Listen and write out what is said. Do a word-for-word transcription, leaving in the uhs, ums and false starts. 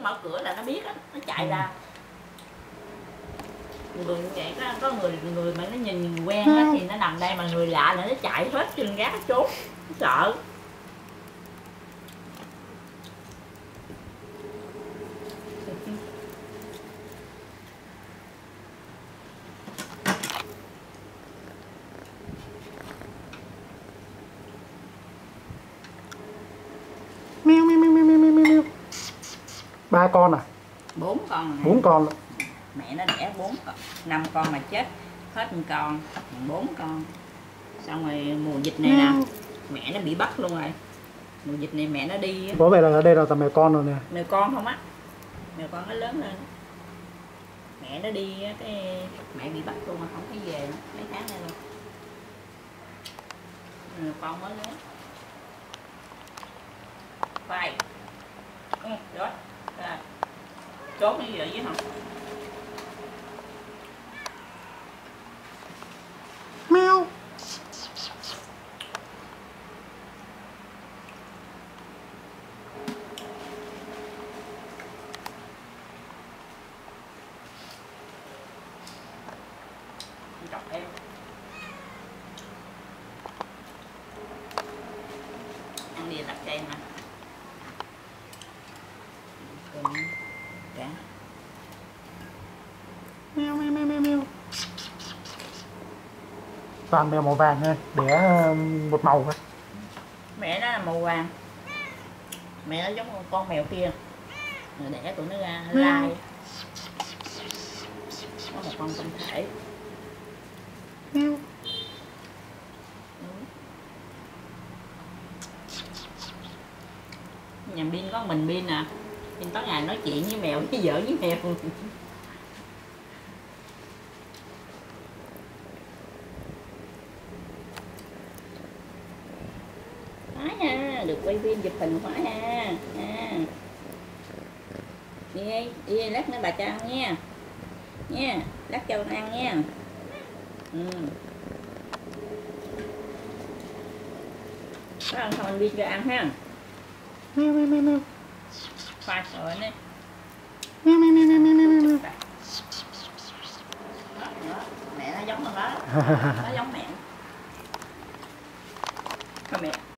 muốn mở cửa là nó biết á, nó chạy ra. Người như vậy có, có người người mà nó nhìn quen á thì nó nằm đây, mà người lạ là nó chạy hết trên gác, nó trốn, nó sợ. Meo meo meo meo meo meo. Ba con à? Bốn con. Bốn con. Mẹ nó đẻ bốn con, năm con mà chết hết một con, bốn con. Xong rồi mùa dịch này nè, mẹ nó bị bắt luôn rồi. Mùa dịch này mẹ nó đi. Có vẻ là ở đây là tầm mèo con rồi nè. Mèo con không á, mèo con nó lớn lên. Mẹ nó đi cái mẹ bị bắt luôn mà không thấy về mấy tháng nay luôn. Mèo con mới lớn. Phải. Ừ, rồi. Rồi. Chốt như vậy với không? Meo. Chọc em. Ăn đi đặt cho em nè. Cả. Meo meo meo meo meo. Toàn mèo màu vàng thôi, đẻ một màu thôi. Mẹ nó là màu vàng. Mẹ nó giống con mèo kia. Rồi đẻ tụi nó ra lai. Có một con tinh thể. Meo. Nhà Bin có mình Bin nè. Bin tối ngày nói chuyện với mèo, với vợ với mèo. Phải ha, được quay phim chụp hình phải ha. Ha. Đi đi lát nữa bà cho ăn nha. Nha, lát cho con ăn nha. Ừ. Có ăn không anh Bin cho ăn ha. Meo meo meo meo. Khoai rồi nè. Meo meo meo meo meo meo. Đó, đó. Mẹ nó giống con đó. Nó giống mẹ. Con mẹ.